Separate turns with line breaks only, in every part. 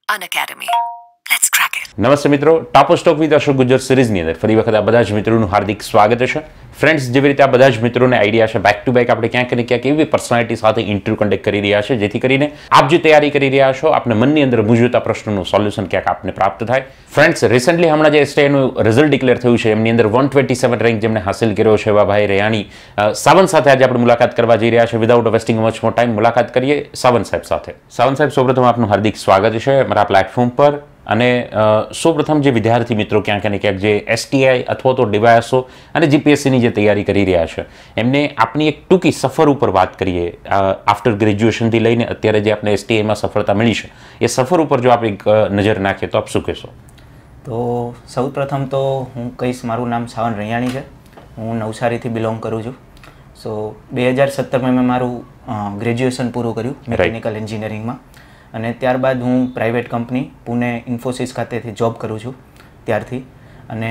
Unacademy. Let's crack it.
નમસ્તે મિત્રો, top stock with Ashok Gujjar સિરીઝની અંદર ફરી વખત આ બધા જ મિત્રોનું હાર્દિક સ્વાગત છે. ફ્રેન્ડ્સ, જેવી રીતે આ બધા જ મિત્રોને આઈડિયા છે બેક ટુ બેક આપણે ક્યાંક ને ક્યાંક એવી પર્સનાલિટી સાથે ઇન્ટરવ્યુ કન્ડક્ટ કરી રહ્યા છે જેથી કરીને આપ જે તૈયારી કરી રહ્યા છો આપને મનની અંદર મૂંઝવતા પ્રશ્નોનું સોલ્યુશન ક્યાંક આપને પ્રાપ્ત થાય. ફ્રેન્ડ્સ, રિસેન્ટલી હમણાં જે STIનું રિઝલ્ટ ડિક્લેર થયું છે એમની અંદર 127 રેન્ક જેમને હાસિલ કર્યો છે એવા ભાઈ રૈયાણી સાવન સાથે આજે આપણે મુલાકાત કરવા જઈ રહ્યા છે. Without wasting much more time મુલાકાત કરીએ સાવન સાહેબ સાથે. સાવન સાહેબ, સૌપ્રથમ આપનું હાર્દિક સ્વાગત છે મારા પ્લેટફોર્મ પર. અને સૌપ્રથમ જે વિદ્યાર્થી મિત્રો ક્યાંક ને ક્યાંક જે STI અથવા તો ડીવાયએસઓ અને GPSCની જે તૈયારી કરી રહ્યા છે એમને આપની એક ટૂંકી સફર ઉપર વાત કરીએ. આફ્ટર ગ્રેજ્યુએશનથી લઈને અત્યારે જે આપણે STIમાં સફળતા મળી છે એ સફર ઉપર જો આપણે એક નજર નાખીએ તો આપ શું કહેશો?
તો સૌપ્રથમ તો હું કહીશ, મારું નામ સાવન રૈયાણી છે. હું નવસારીથી બિલોંગ કરું છું. સો 2017માં મેં મારું ગ્રેજ્યુએશન પૂરું કર્યું મિકેનિકલ એન્જિનિયરિંગમાં. અને ત્યારબાદ હું પ્રાઇવેટ કંપની પુણે ઇન્ફોસિસ ખાતેથી જોબ કરું છું ત્યારથી. અને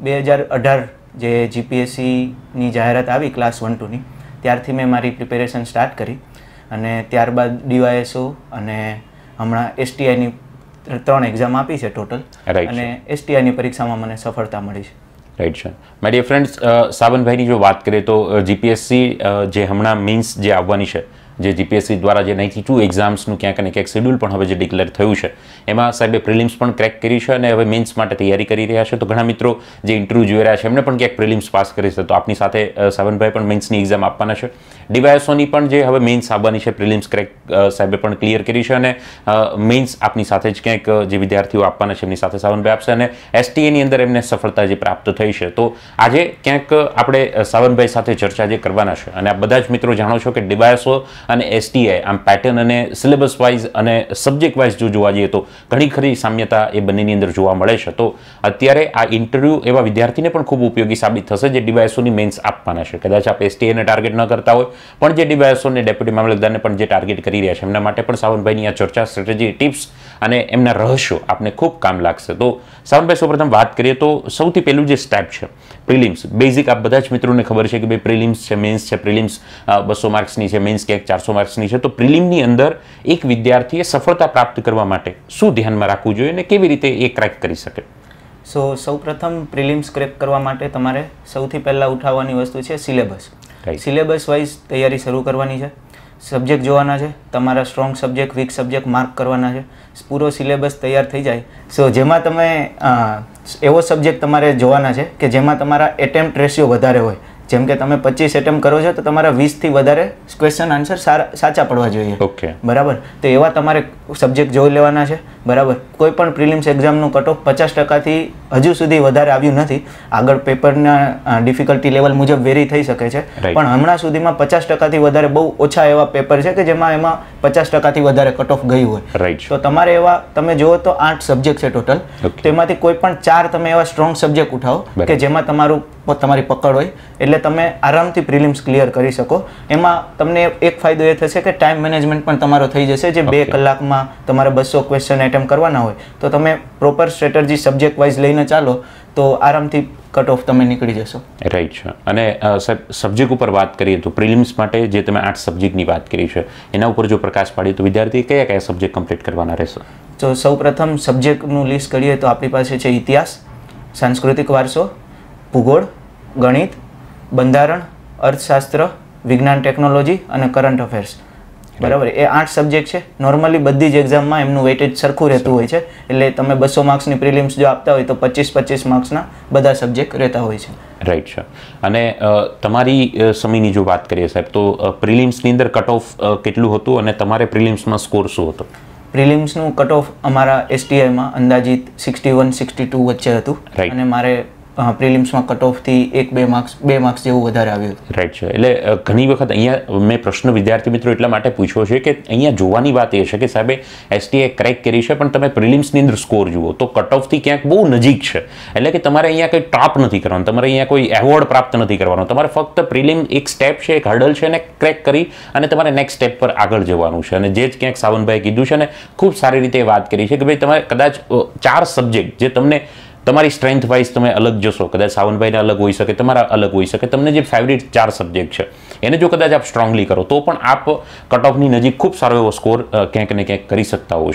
2018 જે GPSCની જાહેરાત આવી ક્લાસ 1-2ની ત્યારથી મેં મારી પ્રિપેરેશન સ્ટાર્ટ કરી. અને ત્યારબાદ DYSO અને હમણાં STIની 3 એક્ઝામ આપી છે ટોટલ. અને STIની પરીક્ષામાં મને સફળતા મળી છે.
રાઈટ છે. માય ડિયર ફ્રેન્ડ્સ, સાવનભાઈની જો વાત કરીએ તો GPSC જે હમણાં મીન્સ જે આવવાની છે, જે GPSC દ્વારા જે 92 એક્ઝામ્સનું ક્યાંક ને ક્યાંક શેડ્યુલ પણ હવે જે ડિક્લેર થયું છે એમાં સાહેબે પ્રિલિમ્સ પણ ક્રેક કરી છે અને હવે મેન્સ માટે તૈયારી કરી રહ્યા છે. તો ઘણા મિત્રો જે ઇન્ટરવ્યૂ જોઈ રહ્યા છે એમને પણ ક્યાંક પ્રિલિમ્સ પાસ કરી છે. તો આપની સાથે સાવનભાઈ પણ મેન્સની એક્ઝામ આપવાના છે. DYSOની પણ જે હવે મેન્સ આવવાની છે પ્રિલિમ્સ ક્રેક સાહેબે પણ ક્લિયર કરી છે. અને મેન્સ આપની સાથે જ ક્યાંક જે વિદ્યાર્થીઓ આપવાના છે એમની સાથે સાવનભાઈ આપશે. અને STIની અંદર એમને સફળતા જે પ્રાપ્ત થઈ છે તો આજે ક્યાંક આપણે સાવનભાઈ સાથે ચર્ચા જે કરવાના છે. અને આ બધા જ મિત્રો જાણો છો કે DYSO અને STI આમ પેટર્ન અને સિલેબસ વાઇઝ અને સબ્જેક્ટ વાઇઝ જો જોવા જઈએ તો ઘણી ખરી સામ્યતા એ બંનેની અંદર જોવા મળે છે. તો અત્યારે આ ઇન્ટરવ્યૂ એવા વિદ્યાર્થીને પણ ખૂબ ઉપયોગી સાબિત થશે જે DYSOની મેન્સ આપવાના છે. કદાચ આપ STIને ટાર્ગેટ ન કરતા હોય પણ જે DYSOને ડેપ્યુટી મામલતદારને પણ જે ટાર્ગેટ કરી રહ્યા છે એમના માટે પણ સાવનભાઈની આ ચર્ચા, સ્ટ્રેટેજી, ટિપ્સ અને એમના રહસ્યો આપને ખૂબ કામ લાગશે. તો સાવનભાઈ, સૌપ્રથમ વાત કરીએ તો સૌથી પહેલું જે સ્ટેપ છે પ્રિલિમ્સ. બેઝિક આ બધા જ મિત્રોને ખબર છે કે ભાઈ પ્રિલિમ્સ છે, મેન્સ છે. પ્રિલિમ્સ 200 માર્ક્સની છે, મેન્સ ક્યાંક 400 માર્ક્સની છે. તો પ્રિલિમની અંદર એક વિદ્યાર્થીએ સફળતા પ્રાપ્ત કરવા માટે શું ધ્યાનમાં રાખવું જોઈએ અને કેવી રીતે એ ક્રેક કરી શકે?
સૌપ્રથમ પ્રિલિમ્સ ક્રેક કરવા માટે તમારે સૌથી પહેલાં ઉઠાવવાની વસ્તુ છે સિલેબસ. સિલેબસ વાઇઝ તૈયારી શરૂ કરવાની છે. સબ્જેક્ટ જોવાના છે, તમારા strong subject, weak subject mark કરવાના છે. પૂરો સિલેબસ તૈયાર થઈ જાય સો જેમાં તમે એવો સબ્જેક્ટ તમારે જોવાના છે કે જેમાં તમારા એટેમ્પ્ટ રેશિયો વધારે હોય. જેમ કે તમે 25 એટેમ્પ કરો છો તો તમારા 20થી વધારે ક્વેશ્ચન આન્સર સાચા પડવા જોઈએ.
ઓકે,
બરાબર. તો એવા તમારે સબ્જેક્ટ જોઈ લેવાના છે. બરાબર. કોઈ પણ પ્રિલિમ્સ એક્ઝામનું કટ ઓફ 50%થી હજુ સુધી વધારે આવ્યું નથી. આગળ પેપરના ડિફિકલ્ટી લેવલ મુજબ વેરી થઈ શકે છે, પણ હમણાં સુધીમાં 50%થી વધારે બહુ ઓછા એવા પેપર છે કે જેમાં 50%થી વધારે કટ ઓફ ગયું હોય. તો તમારે એવા તમે જુઓ તો 8 સબ્જેક્ટ છે ટોટલ. તો એમાંથી કોઈ પણ 4 તમે એવા સ્ટ્રોંગ સબ્જેક્ટ ઉઠાવો કે જેમાં તમારી પકડ હોય એટલે તમે આરામથી પ્રિલિમ્સ ક્લિયર કરી શકો. એમાં તમને એક ફાયદો એ થશે કે ટાઈમ મેનેજમેન્ટ પણ તમારો થઈ જશે. જે 2 કલાકમાં તમારે 200 ક્વેશ્ચન એટેમ્પ કરવાના હોય તો તમે પ્રોપર સ્ટ્રેટેજી સબ્જેક્ટ વાઇઝ લઈને ચાલો તો આરામથી કટ ઓફ તમે નીકળી જશો.
રાઈટ છે. અને સાહેબ, સબ્જેક્ટ ઉપર વાત કરીએ તો પ્રિલિમ્સ માટે જે તમે 8 સબ્જેક્ટની વાત કરી છે એના ઉપર જો પ્રકાશ પાડીએ તો વિદ્યાર્થી કયા કયા સબ્જેક્ટ કમ્પ્લીટ કરવાના રહેશે?
તો સૌપ્રથમ સબ્જેક્ટનું લિસ્ટ કરીએ તો આપણી પાસે છે ઇતિહાસ, સાંસ્કૃતિક વારસો, ભૂગોળ, ગણિત, બંધારણ, અર્થશાસ્ત્ર, વિજ્ઞાન ટેકનોલોજી અને કરંટ અફેર્સ. બરાબર. એ 8 સબ્જેક્ટ છે. નોર્મલી બધી જ એક્ઝામમાં એમનું વેટેજ સરખું રહેતું હોય છે. એટલે તમે 200 માર્ક્સની પ્રિલિમ્સ જો આપતા હોય તો 25-25 માર્ક્સના બધા સબ્જેક્ટ રહેતા હોય છે.
રાઈટ છે. અને તમારી સમયની જો વાત કરીએ સાહેબ તો પ્રિલિમ્સની અંદર કટ ઓફ કેટલું હતું અને તમારે પ્રિલિમ્સમાં સ્કોર શું હતો?
પ્રિલિમ્સનું કટ ઓફ અમારા STIમાં અંદાજિત 61-62 વચ્ચે હતું. અને મારે પ્રિલિમ્સમાં કટ ઓફથી 2 માર્ક્સ જેવું વધારે આવ્યું હતું.
રાઈટ છે. એટલે ઘણી વખત અહીંયા મેં પ્રશ્ન વિદ્યાર્થી મિત્રો એટલા માટે પૂછ્યો છે કે અહીંયા જોવાની વાત એ છે કે સાહેબે STI ક્રેક કરી છે પણ તમે પ્રિલિમ્સની અંદર સ્કોર જુઓ તો કટ ઓફથી ક્યાંક બહુ નજીક છે. એટલે કે તમારે અહીંયા કંઈ ટોપ નથી કરવાનું, તમારે અહીંયા કોઈ એવોર્ડ પ્રાપ્ત નથી કરવાનો. તમારે ફક્ત પ્રિલિમ એક સ્ટેપ છે, એક હર્ડલ છે એને ક્રેક કરી અને તમારે નેક્સ્ટ સ્ટેપ પર આગળ જવાનું છે. અને જે જ ક્યાંક સાવનભાઈએ કીધું છે ને ખૂબ સારી રીતે વાત કરી છે કે ભાઈ તમારે કદાચ 4 સબ્જેક્ટ જે તમને તમારી સ્ટ્રેન્થ વાઇઝ તમે અલગ જશો, કદાચ સાવનભાઈને અલગ હોઈ શકે, તમારા અલગ હોઈ શકે, તમને જે ફેવરિટ 4 સબ્જેક્ટ છે એને જો કદાચ આપ સ્ટ્રોંગલી કરો તો પણ આપ કટ ઓફની નજીક ખૂબ સારો એવો સ્કોર ક્યાંક ને ક્યાંક કરી શકતા હો છો.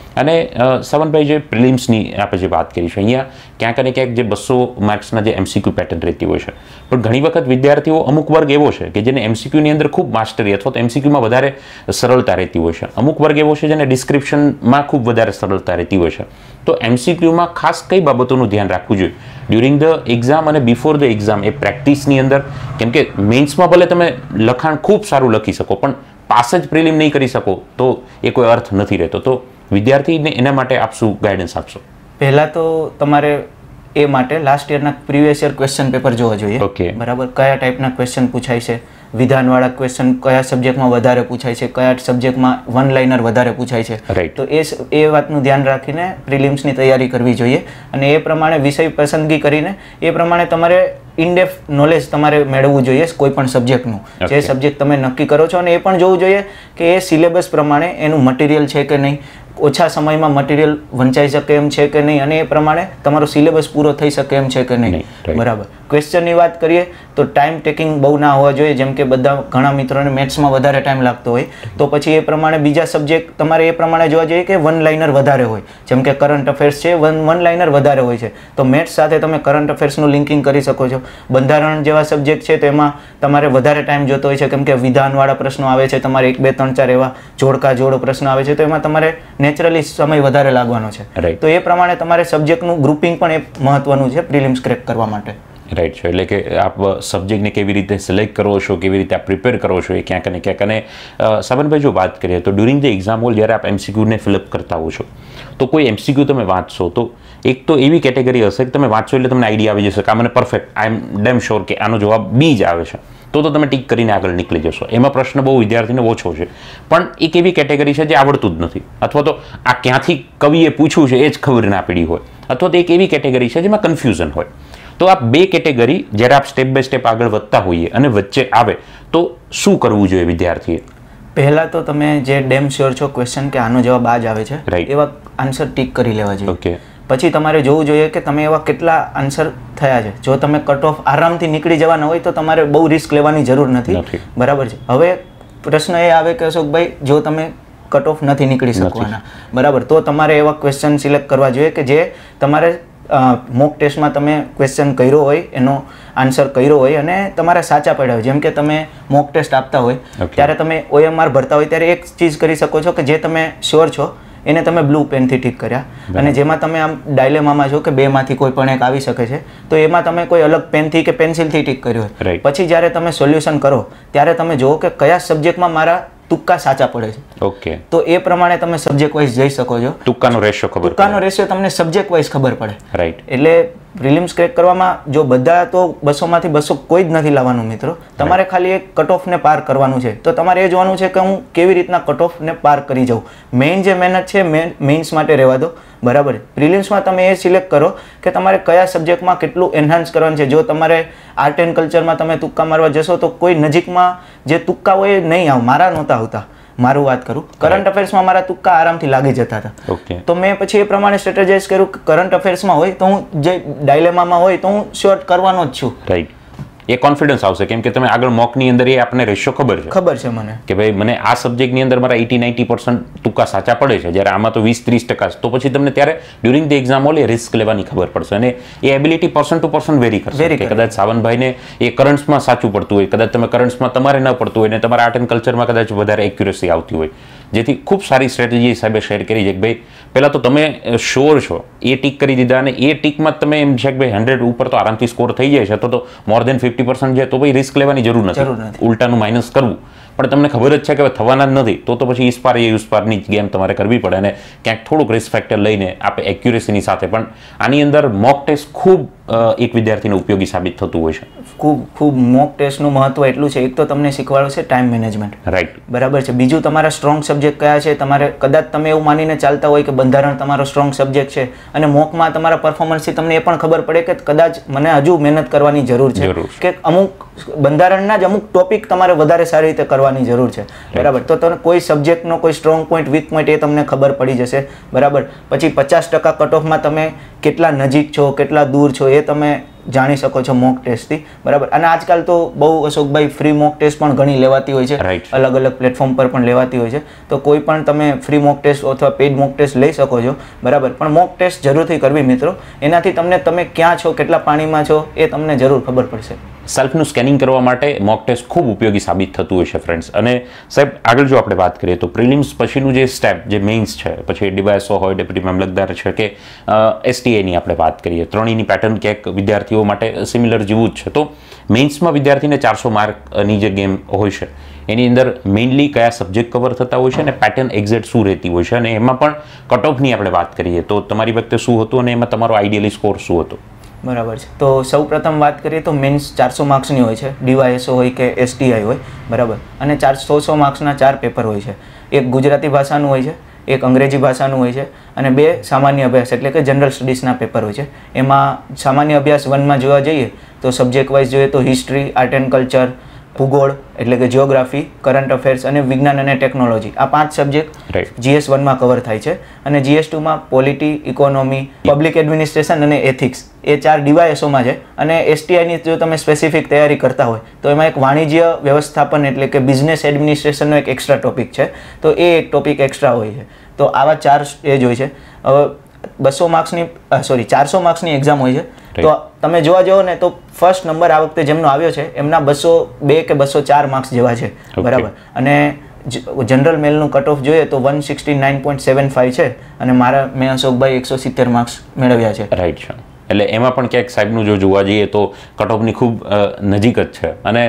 અને સવનભાઈ જે પ્રિલિમ્સની આપણે જે વાત કરી છે અહીંયા ક્યાંક ને ક્યાંક જે 200 માર્ક્સના જે MCQ પેટર્ન રહેતી હોય છે, પણ ઘણી વખત વિદ્યાર્થીઓ અમુક વર્ગ એવો છે કે જેને MCQની અંદર ખૂબ માસ્ટરી અથવા તો MCQમાં વધારે સરળતા રહેતી હોય છે, અમુક વર્ગ એવો છે જેને ડિસ્ક્રિપ્શનમાં ખૂબ વધારે સરળતા રહેતી હોય છે. તો MCQમાં ખાસ કઈ બાબતોનું ધ્યાન રાખવું જોઈએ ડ્યુરિંગ ધ એક્ઝામ અને બિફોર ધ એક્ઝામ એ પ્રેક્ટિસની અંદર? કેમ કે મેન્સમાં ભલે તમે લખાણ ખૂબ સારું લખી શકો પણ પાસ જ પ્રિલિમ નહીં કરી શકો તો એ કોઈ અર્થ નથી રહેતો. તો વિદ્યાર્થીને એના માટે આપ શું ગાઈડન્સ આપશો?
પહેલાં તો તમારે એ માટે લાસ્ટ યરના પ્રીવિયસ યર ક્વેશ્ચન પેપર જોવા જોઈએ.
ઓકે,
બરાબર. કયા ટાઈપના ક્વેશ્ચન પૂછાય છે, વિધાનવાળા ક્વેશ્ચન કયા સબ્જેક્ટમાં વધારે પૂછાય છે, કયા સબ્જેક્ટમાં વન લાઇનર વધારે પૂછાય છે. તો એ વાતનું ધ્યાન રાખીને પ્રિલિમ્સની તૈયારી કરવી જોઈએ અને એ પ્રમાણે વિષય પસંદગી કરીને એ પ્રમાણે તમારે ઇનડેપ્થ નોલેજ તમારે મેળવવું જોઈએ કોઈ પણ સબ્જેક્ટનું. જે સબ્જેક્ટ તમે નક્કી કરો છો અને એ પણ જોવું જોઈએ કે એ સિલેબસ પ્રમાણે એનું મટીરિયલ છે કે નહીં, ઓછા સમયમાં મટીરિયલ વંચાઈ શકે એમ છે કે નહીં અને એ પ્રમાણે તમારો સિલેબસ પૂરો થઈ શકે એમ છે કે નહીં. બરાબર. ક્વેશ્ચનની વાત કરીએ તો ટાઈમ ટેકિંગ બહુ ના હોવા જોઈએ. જેમ કે ઘણા મિત્રોને મેથ્સમાં વધારે ટાઈમ લાગતો હોય તો પછી એ પ્રમાણે બીજા સબ્જેક્ટ તમારે એ પ્રમાણે જોવા જોઈએ કે વન લાઇનર વધારે હોય. જેમ કે કરંટ અફેર્સ છે, વન લાઇનર વધારે હોય છે તો મેથ્સ સાથે તમે કરંટ અફેર્સનું લિંકિંગ કરી શકો છો. બંધારણ જેવા સબ્જેક્ટ છે તેમાં તમારે વધારે ટાઈમ જોતો હોય છે કેમ કે વિધાનવાળા પ્રશ્નો આવે છે, તમારે 1, 2, 3, 4 એવા જોડકા જોડ પ્રશ્ન આવે છે તો એમાં તમારે નેચરલી સમય વધારે લાગવાનો છે. તો એ પ્રમાણે તમારે સબ્જેક્ટનું ગ્રુપિંગ પણ એ મહત્વનું છે પ્રિલિમ્સ ક્રેક કરવા માટે.
રાઈટ છે. એટલે કે આપ સબ્જેક્ટને કેવી રીતે સિલેક્ટ કરો છો, કેવી રીતે આપ પ્રિપેર કરો છો એ ક્યાંક ને ક્યાંક. અને સાવનભાઈ જો વાત કરીએ તો ડ્યુરિંગ ધ એક્ઝામ હોલ જ્યારે આપ MCQને ફિલઅપ કરતા હો છો તો કોઈ MCQ તમે વાંચશો તો એક તો એવી કેટેગરી હશે કે તમે વાંચશો એટલે તમને આઈડિયા આવી જશે કે આ મને perfect, I am damn sure કે આનો જવાબ બી જ આવે છે, તો તમે ટીક કરીને આગળ નીકળી જશો. એમાં પ્રશ્ન બહુ વિદ્યાર્થીને ઓછો છે. પણ એક એવી કેટેગરી છે જે આવડતું જ નથી અથવા તો આ ક્યાંથી કવિએ પૂછ્યું છે એ જ ખબર ના પડી હોય અથવા તો એક એવી કેટેગરી છે જેમાં કન્ફ્યુઝન હોય. તો આ બે કેટેગરી જ્યારે આપ સ્ટેપ બાય સ્ટેપ આગળ વધતા હોઈએ અને વચ્ચે આવે તો શું કરવું જોઈએ વિદ્યાર્થીએ?
પહેલાં તો તમે જે ડેમ શ્યોર છો ક્વેશ્ચન કે આનો જવાબ આ જ આવે છે એવા આન્સર ટીક કરી લેવા જોઈએ.
ઓકે.
પછી તમારે જોવું જોઈએ કે તમે એવા કેટલા આન્સર થયા છે. જો તમે કટ ઓફ આરામથી નીકળી જવાના હોય તો તમારે બહુ રિસ્ક લેવાની જરૂર નથી. બરાબર છે. હવે પ્રશ્ન એ આવે કે અશોકભાઈ જો તમે કટ ઓફ નથી નીકળી શકવાના, બરાબર, તો તમારે એવા ક્વેશ્ચન સિલેક્ટ કરવા જોઈએ કે જે તમારે મોક ટેસ્ટમાં તમે ક્વેશ્ચન કર્યો હોય, એનો આન્સર કર્યો હોય અને તમારા સાચા પડ્યા હોય. જેમ કે તમે મોક ટેસ્ટ આપતા હોય ત્યારે તમે OMR ભરતા હોય ત્યારે એક ચીજ કરી શકો છો કે જે તમે શ્યોર છો એને તમે બ્લુ પેનથી ઠીક કર્યા અને જેમાં તમે આમ ડાયલેમામાં છો કે બેમાંથી કોઈ પણ એક આવી શકે છે તો એમાં તમે કોઈ અલગ પેનથી કે પેન્સિલથી ઠીક કર્યું હોય. પછી જ્યારે તમે સોલ્યુશન કરો ત્યારે તમે જુઓ કે કયા સબ્જેક્ટમાં મારા તુક્કા સાચા પડે છે.
ઓકે.
તો એ પ્રમાણે તમે સબ્જેક્ટ વાઇઝ જઈ શકો છો.
તુક્કાનો રેશિયો
તમને સબ્જેક્ટ વાઇઝ ખબર પડે.
રાઈટ.
એટલે પ્રિલિમ્સ ક્રેક કરવામાં જો બધા તો 200માંથી 200 કોઈ જ નથી લાવવાનું મિત્રો. તમારે ખાલી એક કટ ઓફને પાર કરવાનું છે. તો તમારે એ જોવાનું છે કે હું કેવી રીતના કટ ઓફને પાર કરી જાઉં. મેઇન જે મહેનત છે મેઇન્સ માટે રહેવા દો. બરાબર. પ્રિલિમ્સમાં તમે એ સિલેક્ટ કરો કે તમારે કયા સબ્જેક્ટમાં કેટલું એન્હાન્સ કરવાનું છે. જો તમારે આર્ટ એન્ડ કલ્ચરમાં તમે તુક્કા મારવા જશો તો કોઈ નજીકમાં જે તુક્કા હોય એ નહીં આવે. મારા નહોતા આવતા, મારું વાત કરું. કરંટ અફેર્સમાં મારા તુક્કા આરામથી લાગી જતા હતા. તો મેં પછી એ પ્રમાણે સ્ટ્રેટેજાઇઝ કર્યું કે કરંટ અફેર્સમાં હોય તો હું જે ડાયલેમામાં હોય તો હું શોર્ટ કરવાનો જ છું.
રાઈટ. એ કોન્ફિડન્સ આવશે કેમ કે તમે આગળ મોકની અંદર એ આપણને રેશિયો ખબર છે
મને કે
ભાઈ મને આ સબ્જેક્ટની અંદર મારા 80-90% તુક્કા સાચા પડે છે, જ્યારે આમાં તો 20-30% તો પછી તમને ત્યારે ડ્યુરિંગ ધ એક્ઝામ હોલ એ રિસ્ક લેવાની ખબર પડશે અને એ ability person to person vary કરશે કે કદાચ સાવનભાઈને એ કરન્ટ્સમાં સાચું પડતું હોય, કદાચ તમે કરન્ટ્સમાં તમારે ન પડતું હોય ને તમારા આર્ટ એન્ડ કલ્ચરમાં કદાચ વધારે એક્યુરેસી આવતી હોય. જેથી ખૂબ સારી સ્ટ્રેટેજી સાહેબે શેર કરી છે કે ભાઈ પહેલાં તો તમે શ્યોર છો એ ટીક કરી દીધા અને એ ટીકમાં તમે એમ છે કે ભાઈ 100 ઉપર તો આરામથી સ્કોર થઈ જાય છે તો મોર દેન 50% છે તો ભાઈ રિસ્ક લેવાની જરૂર નથી, ઉલટાનું માઇનસ કરવું. પણ તમને ખબર જ છે કે થવાના જ નથી તો પછી ઈસ્પાર એ યુસ્પારની ગેમ તમારે કરવી પડે અને ક્યાંક થોડુંક રિસ્ક ફેક્ટર લઈને આપણે એક્યુરેસીની સાથે પણ આની અંદર મોક ટેસ્ટ ખૂબ એક વિદ્યાર્થીને ઉપયોગી સાબિત થતું હોય છે.
ખૂબ મોક ટેસ્ટનું મહત્વ એટલું છે. એક તો તમને શીખવાડું છે ટાઈમ મેનેજમેન્ટ.
રાઈટ.
બરાબર છે. બીજું તમારા સ્ટ્રોંગ સબ્જેક્ટ કયા છે. તમારે કદાચ તમે એવું માનીને ચાલતા હોય કે બંધારણ તમારો સ્ટ્રોંગ સબ્જેક્ટ છે અને મોકમાં તમારા પરફોર્મન્સથી તમને એ પણ ખબર પડે કે કદાચ મને હજુ મહેનત કરવાની જરૂર છે કે અમુક બંધારણના જ અમુક ટોપિક તમારે વધારે સારી રીતે કરવાની જરૂર છે. બરાબર. તો તમને કોઈ સબ્જેક્ટનો કોઈ સ્ટ્રોંગ પોઈન્ટ વીક પોઈન્ટ એ તમને ખબર પડી જશે. બરાબર. પછી 50% કટ ઓફમાં તમે કેટલા નજીક છો કેટલા દૂર છો એ તમે જાણી શકો છો મોક ટેસ્ટથી, બરાબર. અને આજકાલ તો બહુ અશોકભાઈ ફ્રી મોક ટેસ્ટ પણ ઘણી લેવાતી હોય છે, અલગ અલગ પ્લેટફોર્મ પર પણ લેવાતી હોય છે. તો કોઈ પણ તમે ફ્રી મોક ટેસ્ટ અથવા પેઇડ મોક ટેસ્ટ લઈ શકો છો, બરાબર. પણ મોક ટેસ્ટ જરૂરથી કરવી મિત્રો, એનાથી તમને તમે ક્યાં છો, કેટલા પાણીમાં છો એ તમને જરૂર ખબર પડશે.
સેલ્ફનું સ્કેનિંગ કરવા માટે મોક ટેસ્ટ ખૂબ ઉપયોગી સાબિત થતું હોય છે ફ્રેન્ડ્સ. અને સાહેબ આગળ જો આપણે વાત કરીએ તો પ્રિલિમ્સ પછીનું જે સ્ટેપ જે મેઇન્સ છે, પછી ડીવાયએસઓ હોય, ડેપ્યુટી મામલતદાર છે કે STIની આપણે વાત કરીએ, ત્રણેયની પેટર્ન ક્યાંક વિદ્યાર્થીઓ માટે સિમિલર જેવું જ છે. તો મેઇન્સમાં વિદ્યાર્થીને 400 માર્કની જે ગેમ હોય છે એની અંદર મેઇનલી કયા સબ્જેક્ટ કવર થતા હોય છે અને પેટર્ન એક્ઝેક્ટ શું રહેતી હોય છે, અને એમાં પણ કટ ઓફની આપણે વાત કરીએ તો તમારી વખતે શું હતું અને એમાં તમારો આઈડિયલી સ્કોર શું હતો?
બરાબર છે. તો સૌ પ્રથમ વાત કરીએ તો મેન્સ 400 માર્ક્સની હોય છે, ડીવાયએસઓ હોય કે STI હોય, બરાબર. અને 100 માર્ક્સના 4 પેપર હોય છે. એક ગુજરાતી ભાષાનું હોય છે, એક અંગ્રેજી ભાષાનું હોય છે, અને 2 સામાન્ય અભ્યાસ એટલે કે જનરલ સ્ટડીઝના પેપર હોય છે. એમાં સામાન્ય અભ્યાસ 1માં જોવા જઈએ તો સબ્જેક્ટ વાઇઝ જોઈએ તો હિસ્ટ્રી, આર્ટ એન્ડ કલ્ચર, ભૂગોળ એટલે કે જિયોગ્રાફી, કરંટ અફેર્સ અને વિજ્ઞાન અને ટેકનોલોજી, આ 5 સબ્જેક્ટ GS1માં કવર થાય છે. અને GS2માં પોલિટી, ઇકોનોમી, પબ્લિક એડમિનિસ્ટ્રેશન અને એથિક્સ, એ 4 ડીવાયએસઓમાં છે. અને STIની જો તમે સ્પેસિફિક તૈયારી કરતા હોય તો એમાં એક વાણિજ્ય વ્યવસ્થાપન એટલે કે બિઝનેસ એડમિનિસ્ટ્રેશનનો એક એક્સ્ટ્રા ટોપિક છે, તો એ એક ટોપિક એક્સ્ટ્રા હોય છે. તો આવા 4 સ્ટેજ હોય છે. હવે 400 માર્ક્સની એક્ઝામ હોય છે. તો તમે જોવા જાઓ ને તો ફર્સ્ટ નંબર આ વખતે જેમનો આવ્યો છે એમના 202 કે 204 માર્ક્સ જેવા છે, બરાબર. અને જનરલ મેલનું કટ ઓફ જોઈએ તો 169.75 છે, અને મેં અશોકભાઈ 170 માર્ક્સ મેળવ્યા છે.
રાઈટ છે. એટલે એમાં પણ ક્યાંક સાહેબનું જો જોવા જઈએ તો કટ ઓફની ખૂબ નજીક જ છે. અને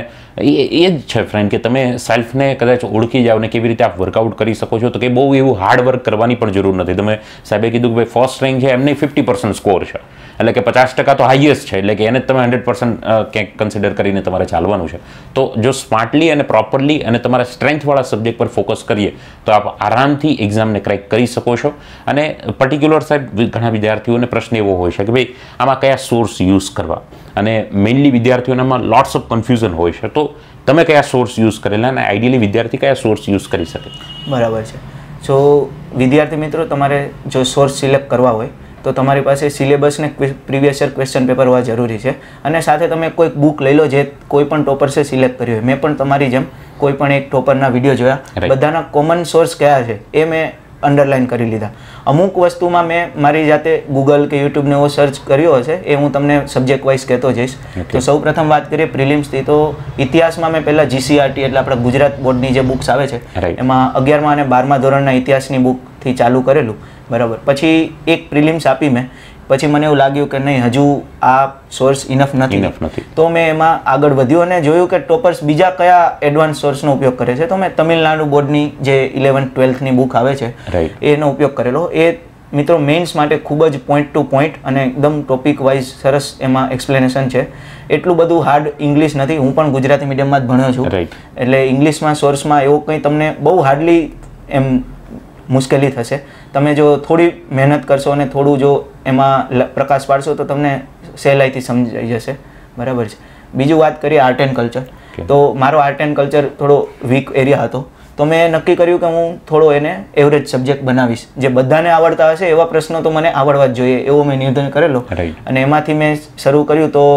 એ જ છે ફ્રેન્ડ કે તમે સેલ્ફને કદાચ ઓળખી જાઓ ને કેવી રીતે આપ વર્કઆઉટ કરી શકો છો, તો કે બહુ એવું હાર્ડ વર્ક કરવાની પણ જરૂર નથી. તમે સાહેબે કીધું કે ભાઈ ફર્સ્ટ રેન્ક છે એમને 50% સ્કોર છે, એટલે કે 50% તો હાઈએસ્ટ છે, એટલે કે એને તમે 100% ક્યાંક કન્સિડર કરીને તમારે ચાલવાનું છે. તો જો સ્માર્ટલી અને પ્રોપરલી અને તમારા સ્ટ્રેન્થવાળા સબ્જેક્ટ પર ફોકસ કરીએ તો આપ આરામથી એક્ઝામને ક્રેક કરી શકો છો. અને પર્ટિક્યુલર સાહેબ ઘણા વિદ્યાર્થીઓને પ્રશ્ન એવો હોય છે કે ભાઈ આમાં કયા સોર્સ યુઝ કરવા, અને મેઇનલી વિદ્યાર્થીઓનામાં લોટ્સ ઓફ કન્ફ્યુઝન હોય છે. તો તમે કયા સોર્સ યુઝ કરેલા અને આઈડિયલી વિદ્યાર્થી કયા સોર્સ યુઝ કરી શકે?
બરાબર છે. સો વિદ્યાર્થી મિત્રો, તમારે જો સોર્સ સિલેક્ટ કરવા હોય તો તમારી પાસે સિલેબસ ને પ્રીવિયસ યર ક્વેશ્ચન પેપર હોવા જરૂરી છે. અને સાથે તમે કોઈક બુક લઈ લો જે કોઈ પણ ટોપર્સે સિલેક્ટ કર્યું હોય. મેં પણ તમારી જેમ કોઈ પણ એક ટોપરના વિડીયો જોયા, બધાના કોમન સોર્સ કયા છે એ મેં અંડરલાઇન કરી લીધા. અમુક વસ્તુમાં મેં મારી જાતે ગૂગલ કે યુટ્યુબને એવો સર્ચ કર્યો હશે, એ હું તમને સબ્જેક્ટ વાઇઝ કહેતો જઈશ. તો સૌ પ્રથમ વાત કરીએ પ્રિલિમ્સથી, તો ઇતિહાસમાં મેં પહેલાં GCRT એટલે આપણા ગુજરાત બોર્ડની જે બુક્સ આવે છે એમાં 11મા અને 12મા ધોરણના ઇતિહાસની બુકથી ચાલુ કરેલું, બરાબર. પછી એક પ્રિલિમ્સ આપી મેં, પછી મને એવું લાગ્યું કે નહીં, હજુ આ સોર્સ ઇનફ નથી. તો મેં એમાં આગળ વધ્યું અને જોયું કે ટોપર્સ બીજા કયા એડવાન્સ સોર્સનો ઉપયોગ કરે છે. તો મેં તમિલનાડુ બોર્ડની જે 11th-12thની બુક આવે છે એનો ઉપયોગ કરેલો. એ મિત્રો મેઇન્સ માટે ખૂબ જ પોઈન્ટ ટુ પોઈન્ટ અને એકદમ ટોપિક વાઇઝ સરસ એમાં એક્સપ્લેનેશન છે. એટલું બધું હાર્ડ ઇંગ્લિશ નથી. હું પણ ગુજરાતી મીડિયમમાં જ ભણ્યો છું, એટલે ઇંગ્લિશમાં સોર્સમાં એવું કંઈ તમને બહુ હાર્ડલી એમ મુશ્કેલી થશે. તમે જો થોડી મહેનત કરશો અને થોડું જો એમાં પ્રકાશ પાડશો તો તમને સહેલાઈથી સમજાઈ જશે, બરાબર છે. બીજું વાત કરીએ આર્ટ એન્ડ કલ્ચર. તો મારો આર્ટ એન્ડ કલ્ચર થોડો વીક એરિયા હતો, તો મેં નક્કી કર્યું કે હું થોડો એને એવરેજ સબ્જેક્ટ બનાવીશ. જે બધાને આવડતા હશે એવા પ્રશ્નો તો મને આવડવા જ જોઈએ એવો મેં નિર્ણય કરેલો. અને એમાંથી મેં શરૂ કર્યું તો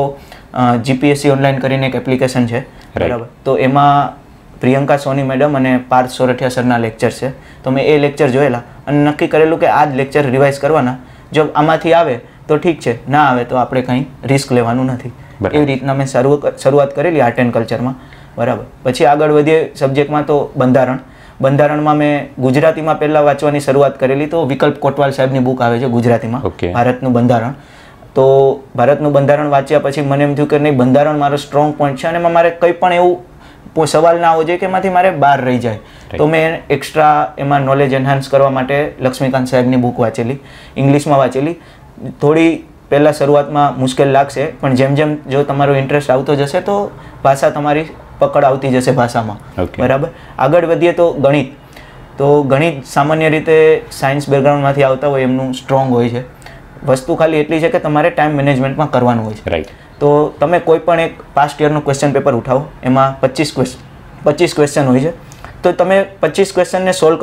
GPSC ઓનલાઈન કરીને એક એપ્લિકેશન છે, બરાબર. તો એમાં પ્રિયંકા સોની મેડમ અને પાર્થ સોરઠિયા સરના લેક્ચર છે. તો મેં એ લેક્ચર જોયેલા અને નક્કી કરેલું કે આ જ લેક્ચર રિવાઇઝ કરવાના. જો આમાંથી આવે તો ઠીક છે, ના આવે તો આપણે કંઈ રિસ્ક લેવાનું નથી. એવી રીતના મેં શરૂઆત કરેલી આર્ટ એન્ડ કલ્ચરમાં, બરાબર. પછી આગળ વધીએ સબ્જેક્ટમાં તો બંધારણમાં મેં ગુજરાતીમાં પહેલાં વાંચવાની શરૂઆત કરેલી. તો વિકલ્પ કોટવાલ સાહેબની બુક આવે છે ગુજરાતીમાં, ભારતનું બંધારણ. તો ભારતનું બંધારણ વાંચ્યા પછી મને એમ થયું કે નહીં, બંધારણ મારો સ્ટ્રોંગ પોઈન્ટ છે અને એમાં મારે કંઈ પણ એવું સવાલ ના આવવો જોઈએ કે એમાંથી મારે બહાર રહી જાય. તો મેં એક્સ્ટ્રા એમાં નોલેજ એન્હાન્સ કરવા માટે લક્ષ્મીકાંત સાહેબની બુક વાંચેલી, ઇંગ્લિશમાં વાંચેલી. થોડી પહેલાં શરૂઆતમાં મુશ્કેલ લાગશે, પણ જેમ જેમ જો તમારો ઇન્ટરેસ્ટ આવતો જશે તો ભાષા તમારી પકડ આવતી જશે ભાષામાં, બરાબર. આગળ વધીએ તો ગણિત. તો ગણિત સામાન્ય રીતે સાયન્સ બેકગ્રાઉન્ડમાંથી આવતા હોય એમનું સ્ટ્રોંગ હોય છે. વસ્તુ ખાલી એટલી છે કે તમારે ટાઈમ મેનેજમેન્ટમાં કરવાનું હોય છે. તો તમે કોઈ પણ એક પાસ્ટ યરનું ક્વેશ્ચન પેપર ઉઠાવો, એમાં 25 ક્વેશ્ચન હોય છે. તો તમે 25 ક્વેશ્ચનને સોલ્વ કરો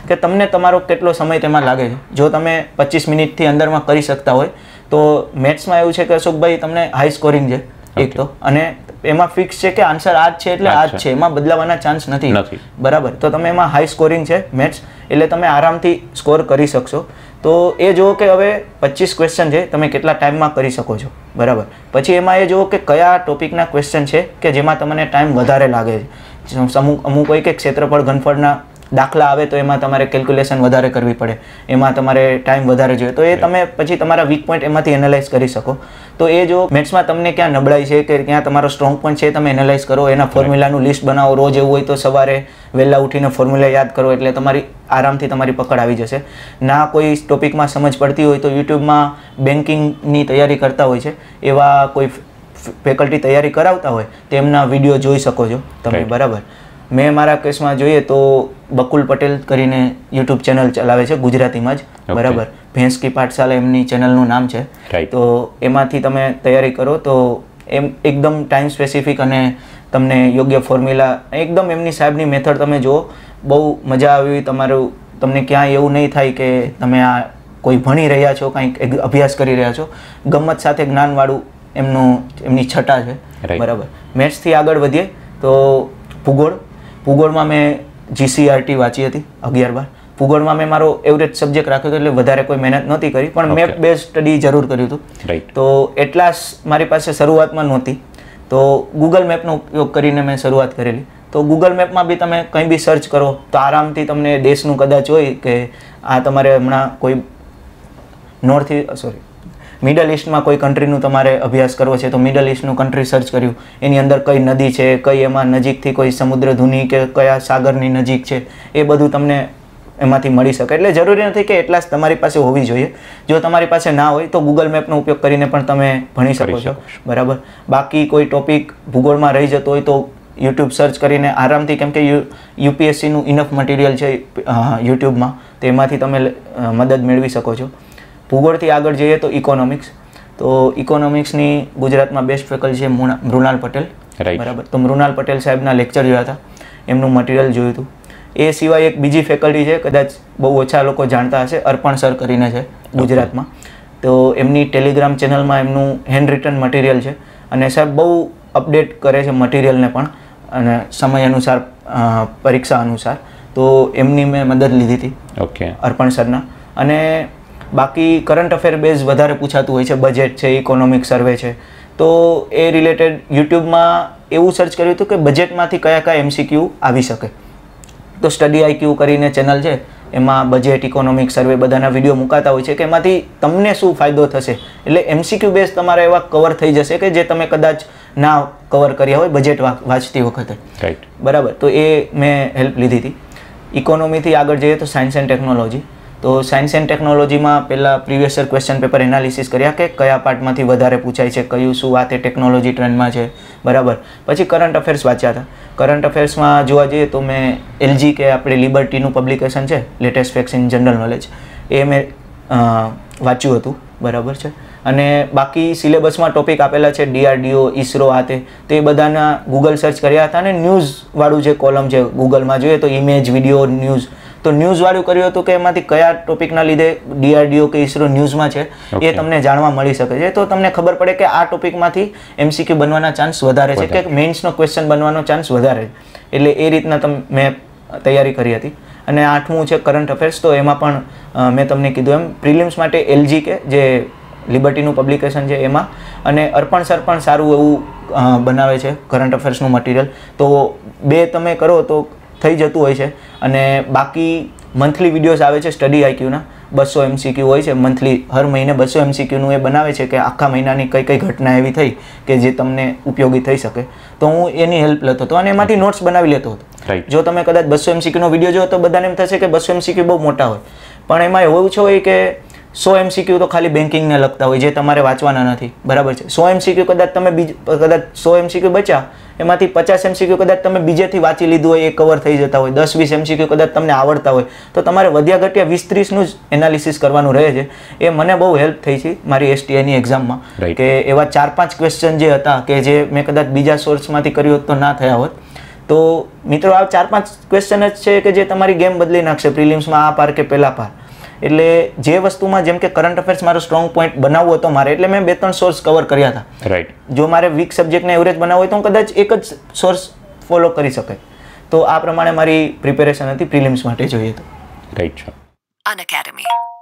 કે તમને તમારો કેટલો સમય તેમાં લાગે છે. જો તમે 25 મિનિટથી અંદરમાં કરી શકતા હોય તો મેથ્સમાં એવું છે કે અશોકભાઈ તમને હાઈ સ્કોરિંગ છે એક તો, અને એમાં ફિક્સ છે કે આન્સર આ જ છે એટલે આ જ છે, એમાં બદલાવાના ચાન્સ નથી. બરાબર, તો તમે એમાં હાઈ સ્કોરિંગ છે મેથ્સ, એટલે તમે આરામથી સ્કોર કરી શકશો. તો એ જુઓ કે હવે 25 ક્વેશ્ચન છે, તમે કેટલા ટાઈમમાં કરી શકો છો. બરાબર, પછી એમાં એ જુઓ કે કયા ટોપિકના ક્વેશ્ચન છે કે જેમાં તમને ટાઈમ વધારે લાગે છે. અમુક હોય કે ક્ષેત્રફળ ઘનફળના દાખલા આવે તો એમાં તમારે કેલ્ક્યુલેશન વધારે કરવી પડે, એમાં તમારે ટાઈમ વધારે જોઈએ, તો એ તમે પછી તમારા વીક પોઈન્ટ એમાંથી એનાલાઇઝ કરી શકો. તો એ જો મેથ્સમાં તમને ક્યાં નબળાઈ છે કે ક્યાં તમારો સ્ટ્રોંગ પોઈન્ટ છે તમે એનાલાઇઝ કરો, એના ફોર્મ્યુલાનું લિસ્ટ બનાવો. રોજ એવું હોય તો સવારે વહેલા ઉઠીને ફોર્મ્યુલા યાદ કરો, એટલે તમારી આરામથી તમારી પકડ આવી જશે. ના કોઈ ટોપિકમાં સમજ પડતી હોય તો યુટ્યુબમાં બેન્કિંગની તૈયારી કરતા હોય છે એવા કોઈ ફેકલ્ટી તૈયારી કરાવતા હોય તેમના વિડીયો જોઈ શકો છો તમે. બરાબર, મેં મારા કેસમાં જોઈએ તો બકુલ પટેલ કરીને યુટ્યુબ ચેનલ ચલાવે છે ગુજરાતીમાં જ. બરાબર, ભેંસ કી પાઠશાલા એમની ચેનલનું નામ છે. તો એમાંથી તમે તૈયારી કરો તો એમ એકદમ ટાઈમ સ્પેસિફિક અને તમને યોગ્ય ફોર્મ્યુલા, એકદમ એમની સાહેબની મેથડ તમે જુઓ, બહુ મજા આવી. તમને ક્યાંય એવું નહીં થાય કે તમે આ કોઈ ભણી રહ્યા છો, કંઈક અભ્યાસ કરી રહ્યા છો. ગમત સાથે જ્ઞાનવાળું એમની છટા છે. બરાબર, મેથ્સથી આગળ વધીએ તો ભૂગોળમાં મેં GCRT વાંચી હતી 11-12. ભૂગોળમાં મેં મારો એવરેજ સબ્જેક્ટ રાખ્યો હતો, એટલે વધારે કોઈ મહેનત નહોતી કરી, પણ મેપ બેઝ સ્ટડી જરૂર કર્યું હતું. તો એટલાસ મારી પાસે શરૂઆતમાં નહોતી, તો ગૂગલ મેપનો ઉપયોગ કરીને મેં શરૂઆત કરેલી. તો ગૂગલ મેપમાં બી તમે કંઈ બી સર્ચ કરો તો આરામથી તમને દેશનું કદાચ હોય કે આ તમારે હમણાં કોઈ મિડલ ઇસ્ટમાં કોઈ કન્ટ્રીનું તમારે અભ્યાસ કરવો છે તો મિડલ ઇસ્ટનું કન્ટ્રી સર્ચ કર્યું, એની અંદર કઈ નદી છે, કઈ એમાં નજીકથી કોઈ સમુદ્ર ધુની કે કયા સાગરની નજીક છે, એ બધું તમને એમાંથી મળી શકે. એટલે જરૂરી નથી કે એટલા જ તમારી પાસે હોવી જોઈએ. જો તમારી પાસે ના હોય તો ગૂગલ મેપનો ઉપયોગ કરીને પણ તમે ભણી શકો છો. બરાબર, બાકી કોઈ ટોપિક ભૂગોળમાં રહી જતો હોય તો યુટ્યુબ સર્ચ કરીને આરામથી, કેમ કે UPSCનું ઇનફ મટીરિયલ છે યુટ્યુબમાં, તેમાંથી તમે મદદ મેળવી શકો છો. ભૂગોળથી આગળ જઈએ તો ઇકોનોમિક્સ. તો ઇકોનોમિક્સની ગુજરાતમાં બેસ્ટ ફેકલ્ટી છે મૃણાલ પટેલ. બરાબર, તો મૃણાલ પટેલ સાહેબના લેક્ચર જોયા હતા, એમનું મટીરિયલ જોયું હતું. એ સિવાય એક બીજી ફેકલ્ટી છે, કદાચ બહુ ઓછા લોકો જાણતા હશે, અર્પણ સર કરીને છે ગુજરાતમાં. તો એમની ટેલિગ્રામ ચેનલમાં એમનું હેન્ડ રિટન મટીરિયલ છે, અને સાહેબ બહુ અપડેટ કરે છે મટીરિયલને પણ, અને સમય અનુસાર, પરીક્ષા અનુસાર. તો એમની મેં મદદ લીધી હતી અર્પણ સરના. અને બાકી કરંટ અફેર બેઝ વધારે પૂછાતું હોય છે, બજેટ છે, ઇકોનોમિક સર્વે છે, તો એ રિલેટેડ યુટ્યુબમાં એવું સર્ચ કર્યું હતું કે બજેટમાંથી કયા કયા MCQ આવી શકે. તો સ્ટડી IQ કરીને ચેનલ છે, એમાં બજેટ, ઇકોનોમિક સર્વે બધાના વિડીયો મુકાતા હોય છે કે એમાંથી તમને શું ફાયદો થશે. એટલે MCQ બેઝ તમારે એવા કવર થઈ જશે કે જે તમે કદાચ ના કવર કર્યા હોય બજેટ વાંચતી વખતે. બરાબર, તો એ મેં હેલ્પ લીધી હતી. ઇકોનોમીથી આગળ જઈએ તો સાયન્સ એન્ડ ટેકનોલોજી. તો સાયન્સ એન્ડ ટેકનોલોજીમાં પહેલાં previous year question paper analysis કર્યા કે કયા પાર્ટમાંથી વધારે પૂછાય છે, કયું શું આ તે ટેકનોલોજી ટ્રેન્ડમાં છે. બરાબર, પછી કરંટ અફેર્સ વાંચ્યા હતા. કરંટ અફેર્સમાં જોવા જઈએ તો મેં LG કે આપણે લિબર્ટીનું પબ્લિકેશન છે, latest facts in general knowledge, એ મેં વાંચ્યું હતું. બરાબર છે, અને બાકી સિલેબસમાં ટોપિક આપેલા છે DRDO, ISRO, આ તે એ બધાના ગૂગલ સર્ચ કર્યા હતા. અને ન્યૂઝવાળું જે કોલમ છે ગૂગલમાં જોઈએ તો ઇમેજ, વિડીયો, ન્યૂઝ, તો ન્યૂઝવાળું કર્યું હતું કે એમાંથી કયા ટોપિકના લીધે DRDO કે ISRO ન્યૂઝમાં છે એ તમને જાણવા મળી શકે છે. તો તમને ખબર પડે કે આ ટોપિકમાંથી MCQ બનવાના ચાન્સ વધારે છે કે મેઇન્સનો ક્વેશ્ચન બનવાનો ચાન્સ વધારે છે. એટલે એ રીતના મેં તૈયારી કરી હતી. અને 8મું છે કરંટ અફેર્સ. તો એમાં પણ મેં તમને કીધું એમ પ્રિલિમ્સ માટે LG કે જે લિબર્ટીનું પબ્લિકેશન છે એમાં, અને અર્પણ સર પણ સારું એવું બનાવે છે કરંટ અફેર્સનું મટીરિયલ. તો બે તમે કરો તો થઈ જતું હોય છે. અને બાકી મંથલી વિડીયોઝ આવે છે સ્ટડી IQના, 200 MCQ હોય છે મંથલી, હર મહિને 200 MCQનું એ બનાવે છે કે આખા મહિનાની કઈ કઈ ઘટના એવી થઈ કે જે તમને ઉપયોગી થઈ શકે. તો હું એની હેલ્પ લેતો હતો અને એમાંથી નોટ્સ બનાવી લેતો હતો. જો તમે કદાચ 200 MCQનો વિડીયો જોયો તો બધાને એમ થશે કે 200 MCQ બહુ મોટા હોય, પણ એમાં એવું છે હોય કે 100 MCQ તો ખાલી બેન્કિંગને લગતા હોય જે તમારે વાંચવાના નથી. બરાબર છે, 100 MCQ કદાચ તમે કદાચ 100 MCQ બચ્યા, એમાંથી 50 MCQ કદાચ તમે બીજેથી વાંચી લીધું હોય, એ કવર થઈ જતા હોય, 10-20 MCQ કદાચ તમને આવડતા હોય, તો તમારે વધ્યા ઘટ્યા 20-30નું જ એનાલિસિસ કરવાનું રહે છે. એ મને બહુ હેલ્પ થઈ છે મારી STIની એક્ઝામમાં, કે એવા 4-5 ક્વેશ્ચન જે હતા કે જે મેં કદાચ બીજા સોર્સમાંથી કર્યું હોત તો ના થયા હોત. તો મિત્રો આ 4-5 ક્વેશ્ચન જ છે કે જે તમારી ગેમ બદલી નાખશે પ્રિલિમ્સમાં, આ પાર કે પહેલા પાર. એટલે જે વસ્તુમાં જેમ કે કરંટ અફેર્સ મારો સ્ટ્રોંગ પોઈન્ટ બનાવવો હતો મારે, એટલે મેં 2-3 સોર્સ કવર કર્યા હતા.
રાઈટ.
જો મારે વીક સબ્જેક્ટને એવરેજ બનાવવો હોય તો હું કદાચ એક જ સોર્સ ફોલો કરી શકાય. તો આ પ્રમાણે મારી પ્રિપેરેશન હતી પ્રિલિમ્સ માટે જોઈએ તો.
રાઈટ છે.
Unacademy.